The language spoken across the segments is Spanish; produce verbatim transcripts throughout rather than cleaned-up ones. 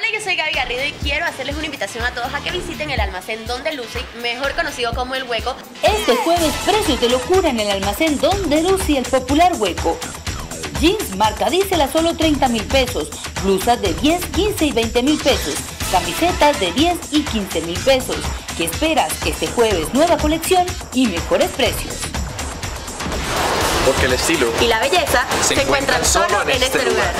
Hola, yo soy Gaby Garrido y quiero hacerles una invitación a todos a que visiten el almacén Donde Lucy, mejor conocido como El Hueco. Este jueves, precios de locura en el almacén Donde Lucy, el popular Hueco. Jeans marca Diesel a solo treinta mil pesos, blusas de diez, quince y veinte mil pesos, camisetas de diez y quince mil pesos. ¿Qué esperas? Que este jueves nueva colección y mejores precios. Porque el estilo y la belleza se, se encuentran solo en este lugar. lugar.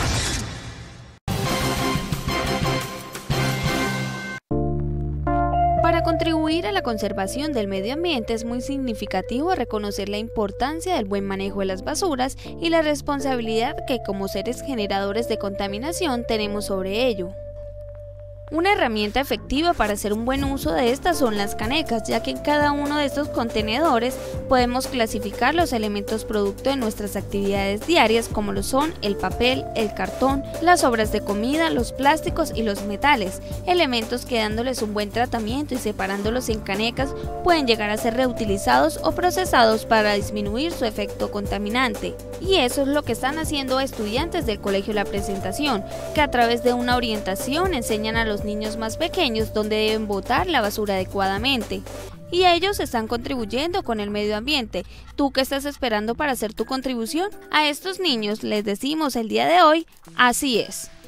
Para contribuir a la conservación del medio ambiente es muy significativo reconocer la importancia del buen manejo de las basuras y la responsabilidad que como seres generadores de contaminación tenemos sobre ello. Una herramienta efectiva para hacer un buen uso de estas son las canecas, ya que en cada uno de estos contenedores podemos clasificar los elementos producto de nuestras actividades diarias, como lo son el papel, el cartón, las sobras de comida, los plásticos y los metales, elementos que dándoles un buen tratamiento y separándolos en canecas pueden llegar a ser reutilizados o procesados para disminuir su efecto contaminante. Y eso es lo que están haciendo estudiantes del Colegio La Presentación, que a través de una orientación enseñan a los niños más pequeños donde deben botar la basura adecuadamente. Y ellos están contribuyendo con el medio ambiente. ¿Tú qué estás esperando para hacer tu contribución? A estos niños les decimos el día de hoy, así es.